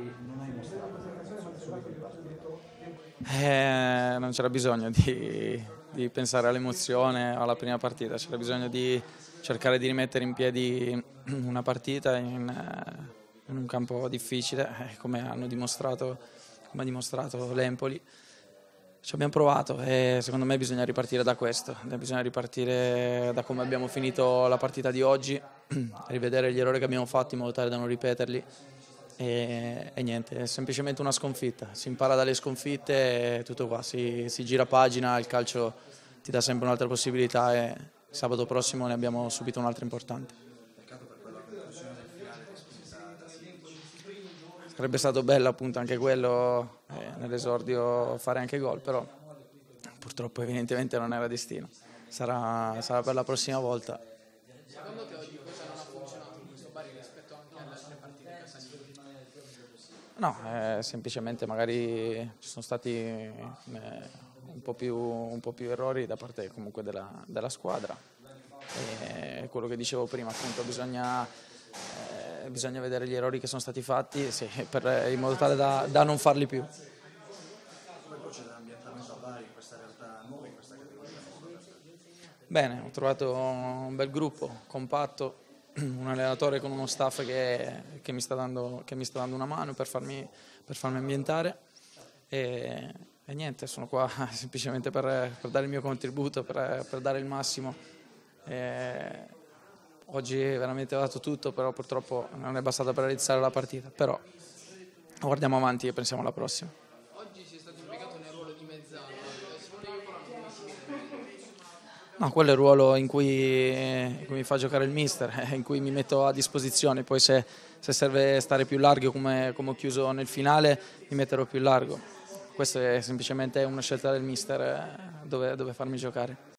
non hai mostrato subito in partita. Non c'era bisogno di pensare all'emozione o alla prima partita, c'era bisogno di cercare di rimettere in piedi una partita in un campo difficile, come ha dimostrato l'Empoli. Ci abbiamo provato e secondo me bisogna ripartire da questo, bisogna ripartire da come abbiamo finito la partita di oggi, rivedere gli errori che abbiamo fatto in modo tale da non ripeterli e niente, è semplicemente una sconfitta, si impara dalle sconfitte e tutto qua, si gira pagina, il calcio ti dà sempre un'altra possibilità e sabato prossimo ne abbiamo subito un'altra importante. Peccato per quella conclusione del finale spinta da Sirico. Sarebbe stato bello appunto anche quello, nell'esordio fare anche gol, però purtroppo evidentemente non era destino. Sarà per la prossima volta. Secondo te oggi cosa non ha funzionato in questo Bari rispetto anche alle altre partite che ha segnato? No, semplicemente magari ci sono stati un po' più errori da parte comunque della squadra. E quello che dicevo prima, appunto, bisogna vedere gli errori che sono stati fatti in modo tale da non farli più. Come coach dell'ambientamento a Bari in questa realtà nuova, in questa categoria? Bene, ho trovato un bel gruppo, compatto, un allenatore con uno staff che mi sta dando una mano per farmi ambientare e niente, sono qua semplicemente per dare il mio contributo, per dare il massimo. Oggi veramente ho dato tutto, però purtroppo non è bastato per realizzare la partita, però guardiamo avanti e pensiamo alla prossima. Oggi sei stato impiegato nel ruolo di mezzala, Simone Iocolano come si vede? No, quello è il ruolo in cui mi fa giocare il mister, in cui mi metto a disposizione, poi se serve stare più largo come ho chiuso nel finale mi metterò più largo. Questa è semplicemente una scelta del mister dove farmi giocare.